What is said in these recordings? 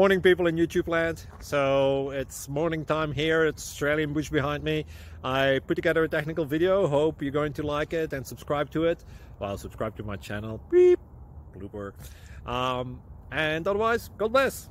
Morning, people in YouTube land. So it's morning time here. It's Australian bush behind me. I put together a technical video. Hope you're going to like it and subscribe to it. Well, subscribe to my channel. Beep. Blooper. And otherwise, God bless.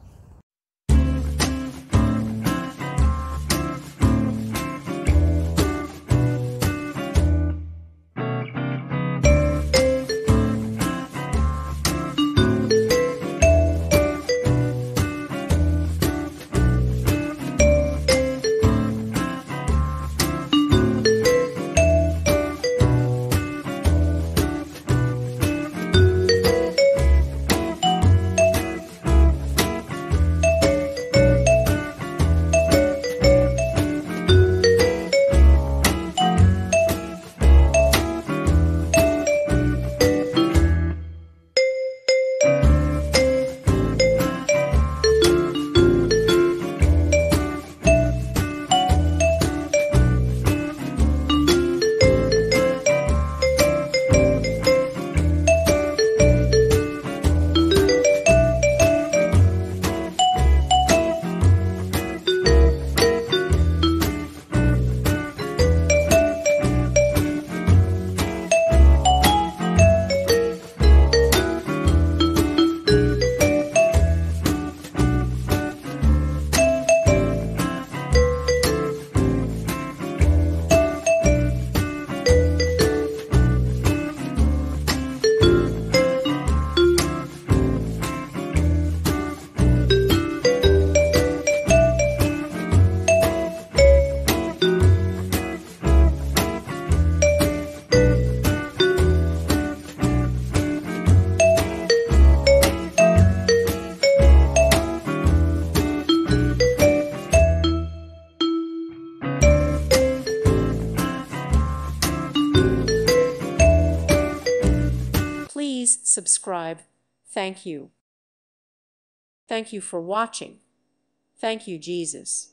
Please subscribe. Thank you. Thank you for watching. Thank you, Jesus.